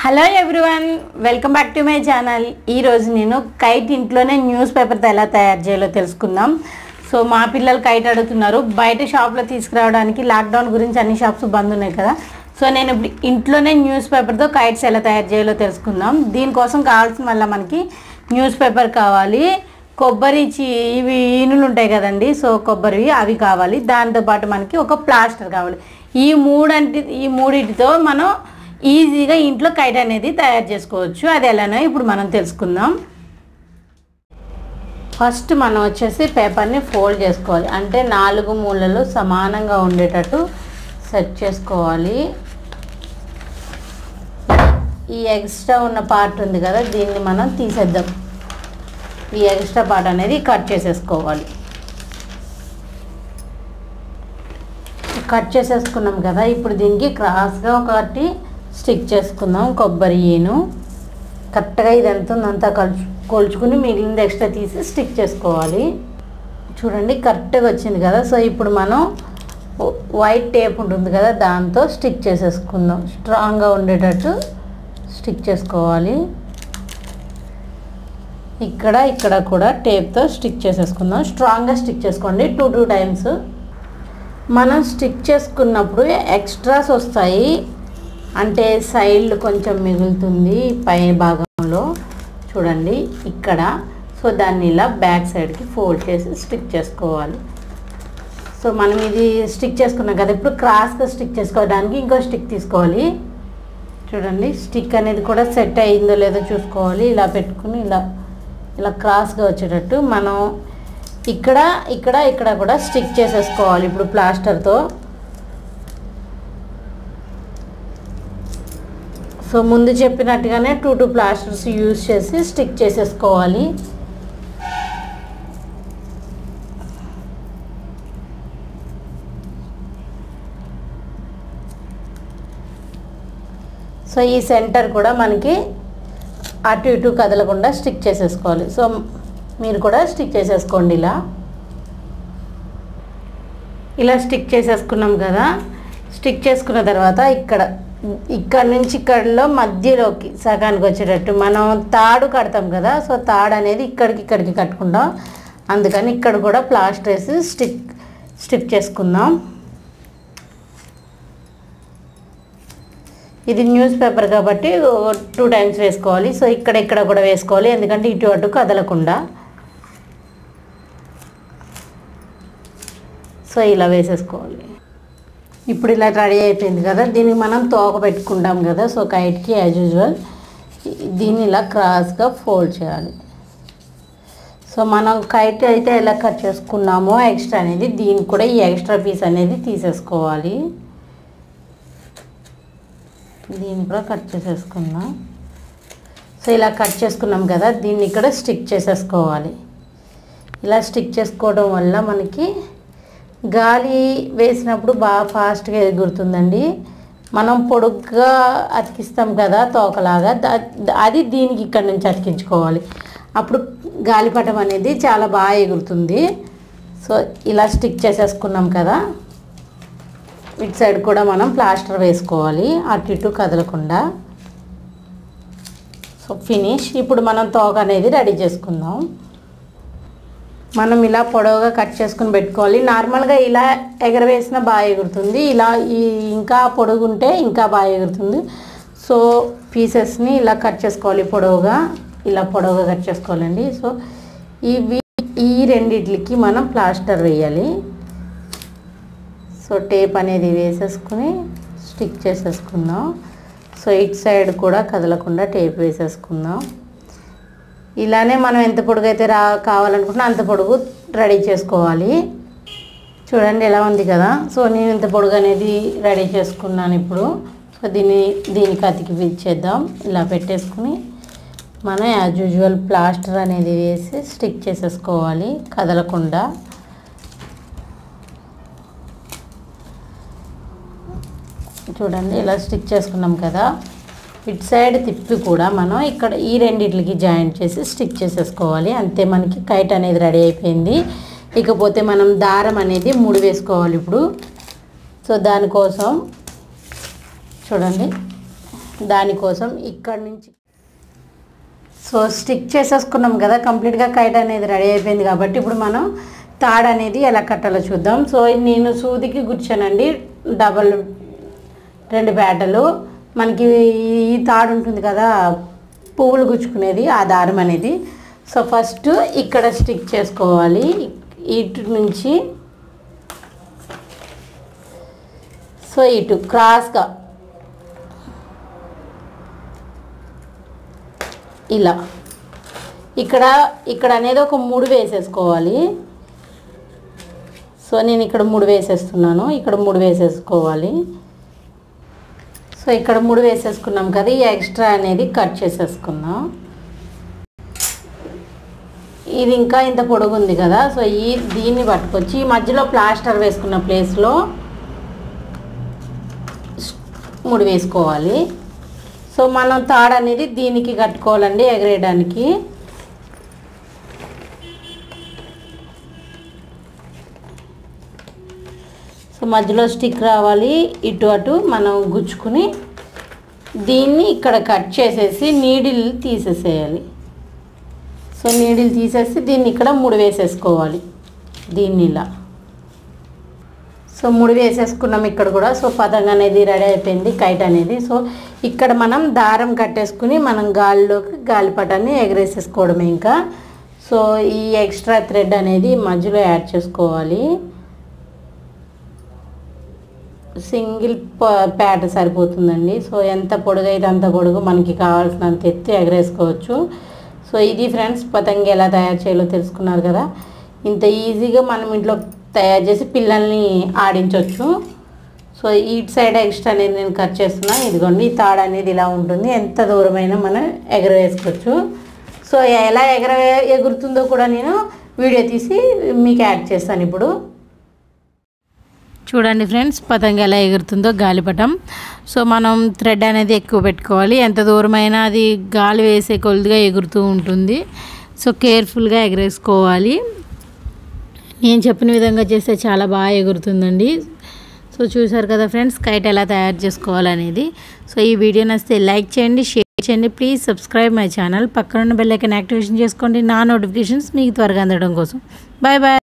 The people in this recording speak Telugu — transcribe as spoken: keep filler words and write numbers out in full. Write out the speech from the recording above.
Hello everyone, welcome back to my channel. ఈరోజు నేను కైట్ ఇంట్లోనే న్యూస్ పేపర్తో ఎలా తయారు చేయాలో తెలుసుకుందాం. సో మా పిల్లలు కైట్ అడుగుతున్నారు. బయట షాప్లో తీసుకురావడానికి లాక్డౌన్ గురించి అన్ని షాప్స్ బంద్ ఉన్నాయి కదా. సో నేను ఇప్పుడు ఇంట్లోనే న్యూస్ పేపర్తో కైట్స్ ఎలా తయారు చేయాలో తెలుసుకుందాం. దీనికోసం కావాల్సిన వల్ల మనకి న్యూస్ పేపర్ కావాలి, కొబ్బరి చీ ఇవి ఈనులు ఉంటాయి కదండి, సో కొబ్బరివి అవి కావాలి. దాంతోపాటు మనకి ఒక ప్లాస్టర్ కావాలి. ఈ మూడంటి ఈ మూడింటితో మనం ఈజీగా ఇంట్లో కైట్ అనేది తయారు చేసుకోవచ్చు. అది ఎలానో ఇప్పుడు మనం తెలుసుకుందాం. ఫస్ట్ మనం వచ్చేసి పేపర్ని ఫోల్డ్ చేసుకోవాలి, అంటే నాలుగు మూలలు సమానంగా ఉండేటట్టు సెట్ చేసుకోవాలి. ఈ ఎక్స్ట్రా ఉన్న పార్ట్ ఉంది కదా, దీన్ని మనం తీసేద్దాం. ఈ ఎక్స్ట్రా పార్ట్ అనేది కట్ చేసేసుకోవాలి. కట్ చేసేసుకున్నాం కదా, ఇప్పుడు దీనికి క్రాస్గా ఒకటి స్టిక్ చేసుకుందాం. కొబ్బరి ఈను కరెక్ట్గా ఇది ఎంత ఉందంతా కలుచు కొలుచుకుని మిగిలింది ఎక్స్ట్రా తీసి స్టిక్ చేసుకోవాలి. చూడండి కరెక్ట్గా వచ్చింది కదా. సో ఇప్పుడు మనం వైట్ టేప్ ఉంటుంది కదా, దాంతో స్టిక్ చేసేసుకుందాం. స్ట్రాంగ్గా ఉండేటట్టు స్టిక్ చేసుకోవాలి. ఇక్కడ ఇక్కడ కూడా టేప్తో స్టిక్ చేసేసుకుందాం. స్ట్రాంగ్గా స్టిక్ చేసుకోండి, టూ టూ టైమ్స్. మనం స్టిక్ చేసుకున్నప్పుడు ఎక్స్ట్రాస్ వస్తాయి, అంటే సైడ్ కొంచెం మిగులుతుంది పై భాగంలో చూడండి ఇక్కడ. సో దాన్ని ఇలా బ్యాక్ సైడ్కి ఫోల్డ్ చేసి స్టిక్ చేసుకోవాలి. సో మనం ఇది స్టిక్ చేసుకున్నాం కదా, ఇప్పుడు క్రాస్గా స్టిక్ చేసుకోవడానికి ఇంకో స్టిక్ తీసుకోవాలి. చూడండి స్టిక్ అనేది కూడా సెట్ అయ్యిందో లేదో చూసుకోవాలి. ఇలా పెట్టుకుని ఇలా ఇలా క్రాస్గా వచ్చేటట్టు మనం ఇక్కడ ఇక్కడ ఇక్కడ కూడా స్టిక్ చేసేసుకోవాలి ఇప్పుడు ప్లాస్టర్తో. సో ముందు చెప్పినట్టుగానే టూ టూ ప్లాస్టర్స్ యూజ్ చేసి స్టిక్ చేసేసుకోవాలి. సో ఈ సెంటర్ కూడా మనకి అటు ఇటు కదలకుండా స్టిక్ చేసేసుకోవాలి. సో మీరు కూడా స్టిక్ చేసేసుకోండి. ఇలా ఇలా స్టిక్ చేసేసుకున్నాం కదా. స్టిక్ చేసుకున్న తర్వాత ఇక్కడ ఇక్కడ నుంచి ఇక్కడలో మధ్యలోకి సగానికి వచ్చేటట్టు మనం తాడు కడతాం కదా. సో తాడు అనేది ఇక్కడికి ఇక్కడికి కట్టుకుంటాం, అందుకని ఇక్కడ కూడా ప్లాస్టర్ వేసి స్టిక్ స్టిక్ చేసుకుందాం. ఇది న్యూస్ పేపర్ కాబట్టి టూ టైమ్స్ వేసుకోవాలి. సో ఇక్కడ ఇక్కడ కూడా వేసుకోవాలి, ఎందుకంటే ఇటు అటు కదలకుండా. సో ఇలా వేసేసుకోవాలి. ఇప్పుడు ఇలా రెడీ అయిపోయింది కదా, దీనికి మనం తోక పెట్టుకుంటాం కదా. సో కైట్కి యాజ్ యూజువల్ దీన్ని ఇలా క్రాస్గా ఫోల్డ్ చేయాలి. సో మనం కైట్ అయితే ఎలా కట్ చేసుకున్నామో ఎక్స్ట్రా అనేది, దీనికి కూడా ఈ ఎక్స్ట్రా పీస్ అనేది తీసేసుకోవాలి. దీన్ని కూడా కట్ చేసేసుకుందాం. సో ఇలా కట్ చేసుకున్నాం కదా, దీన్ని ఇక్కడ స్టిక్ చేసేసుకోవాలి. ఇలా స్టిక్ చేసుకోవడం వల్ల మనకి గాలి వేసినప్పుడు బాగా ఫాస్ట్గా ఎగురుతుందండి. మనం పొడుగ్గా అతికిస్తాం కదా తోకలాగా, అది దీనికి ఇక్కడ నుంచి అతికించుకోవాలి. అప్పుడు గాలిపటం అనేది చాలా బాగా ఎగురుతుంది. సో ఇలా స్టిక్ చేసేసుకున్నాం కదా, ఇటు సైడ్ కూడా మనం ప్లాస్టర్ వేసుకోవాలి అటు ఇటు కదలకుండా. So finish. ఇప్పుడు మనం తోక అనేది రెడీ చేసుకుందాం. మనం ఇలా పొడవుగా కట్ చేసుకుని పెట్టుకోవాలి. నార్మల్గా ఇలా ఎగరవేసినా బాగా ఎగురుతుంది, ఇలా ఈ ఇంకా పొడుగుంటే ఇంకా బాగా ఎగురుతుంది. సో పీసెస్ని ఇలా కట్ చేసుకోవాలి పొడవుగా, ఇలా పొడవుగా కట్ చేసుకోవాలండి. సో ఇవి ఈ రెండిట్లకి మనం ప్లాస్టర్ వేయాలి. సో టేప్ అనేది వేసేసుకుని స్టిక్ చేసేసుకుందాం. సో ఇటు సైడ్ కూడా కదలకుండా టేప్ వేసేసుకుందాం. ఇలానే మనం ఎంత పొడుగు అయితే రా కావాలనుకుంటున్నా అంత పొడుగు రెడీ చేసుకోవాలి. చూడండి ఎలా ఉంది కదా. సో నేను ఇంత పొడుగు అనేది రెడీ చేసుకున్నాను ఇప్పుడు. సో దీన్ని దీనికి అతికి ఇచ్చేద్దాం. ఇలా పెట్టేసుకుని మనం యాజ్ యూజువల్ ప్లాస్టర్ అనేది వేసి స్టిక్ చేసేసుకోవాలి కదలకుండా. చూడండి ఇలా స్టిక్ చేసుకున్నాం కదా. ఇటు సైడ్ తిప్పి కూడా మనం ఇక్కడ ఈ రెండిట్లకి జాయింట్ చేసి స్టిక్ చేసేసుకోవాలి. అంతే, మనకి కైట్ అనేది రెడీ అయిపోయింది. ఇకపోతే మనం దారం అనేది ముడి వేసుకోవాలి ఇప్పుడు. సో దానికోసం చూడండి దానికోసం ఇక్కడ నుంచి సో స్టిక్ చేసేసుకున్నాం కదా, కంప్లీట్గా కైట్ అనేది రెడీ అయిపోయింది. కాబట్టి ఇప్పుడు మనం తాడు అనేది ఎలా కట్టాలో చూద్దాం. సో నేను సూదికి గుచ్చానండి డబల్ రెండు పేటలు. మనకి ఈ తాడు ఉంటుంది కదా పువ్వులు గుచ్చుకునేది, ఆ దారం అనేది. సో ఫస్ట్ ఇక్కడ స్టిక్ చేసుకోవాలి, ఇటు నుంచి సో ఇటు క్రాస్గా ఇలా ఇక్కడ ఇక్కడ అనేది ఒక మూడు వేసేసుకోవాలి. సో నేను ఇక్కడ మూడు వేసేస్తున్నాను, ఇక్కడ మూడు వేసేసుకోవాలి. సో ఇక్కడ మూడు వేసేసుకున్నాం కదా, ఈ ఎక్స్ట్రా అనేది కట్ చేసేసుకుందాం. ఇది ఇంకా ఇంత పొడుగు ఉంది కదా, సో ఈ దీన్ని పట్టుకొచ్చి ఈ మధ్యలో ప్లాస్టర్ వేసుకున్న ప్లేస్లో మూడు వేసుకోవాలి. సో మనం తాడు అనేది దీనికి కట్టుకోవాలండి ఎగరేయడానికి. సో మధ్యలో స్టిక్ రావాలి, ఇటు అటు మనం గుచ్చుకుని దీన్ని ఇక్కడ కట్ చేసేసి నీడిల్ తీసేసేయాలి. సో నీడిల్ తీసేసి దీన్ని ఇక్కడ మూడు వేసేసుకోవాలి, దీన్ని ఇలా. సో మూడు వేసేసుకున్నాం ఇక్కడ కూడా. సో పతంగ అనేది రెడీ అయిపోయింది, కైట్ అనేది. సో ఇక్కడ మనం దారం కట్టేసుకుని మనం గాలిలోకి గాలిపటాన్ని ఎగరేసేసుకోవడమే ఇంకా. సో ఈ ఎక్స్ట్రా థ్రెడ్ అనేది మధ్యలో యాడ్ చేసుకోవాలి. సింగిల్ ప్యాట్ సరిపోతుందండి. సో ఎంత పొడుగు అయితే అంత పొడుగు, మనకి కావాల్సినంత ఎత్తి ఎగరేసుకోవచ్చు. సో ఇది ఫ్రెండ్స్ పతంగి ఎలా తయారు చేయాలో తెలుసుకున్నారు కదా. ఇంత ఈజీగా మనం ఇంట్లో తయారు చేసి పిల్లల్ని ఆడించవచ్చు. సో ఇటు సైడ్ ఎక్స్ట్రా అనేది నేను కట్ చేస్తున్నా. ఇదిగోండి ఈ తాడు అనేది ఇలా ఉంటుంది, ఎంత దూరమైనా మనం ఎగరవేసుకోవచ్చు. సో ఎలా ఎగర ఎగురుతుందో కూడా నేను వీడియో తీసి మీకు యాడ్ చేస్తాను ఇప్పుడు. చూడండి ఫ్రెండ్స్ పతంగ ఎలా ఎగురుతుందో గాలిపటం. సో మనం థ్రెడ్ అనేది ఎక్కువ పెట్టుకోవాలి, ఎంత దూరమైనా అది గాలి వేసే కొద్దిగా ఎగురుతూ ఉంటుంది. సో కేర్ఫుల్గా ఎగరేసుకోవాలి. నేను చెప్పిన విధంగా చేస్తే చాలా బాగా ఎగురుతుందండి. సో చూసారు కదా ఫ్రెండ్స్ కైట్ ఎలా తయారు చేసుకోవాలనేది. సో ఈ వీడియో నచ్చితే లైక్ చేయండి, షేర్ చేయండి. Please subscribe my channel. పక్కన ఉన్న బెల్ ఐకాన్ యాక్టివేషన్ చేసుకోండి, నా నోటిఫికేషన్స్ మీకు త్వరగా అందడం కోసం. Bye bye.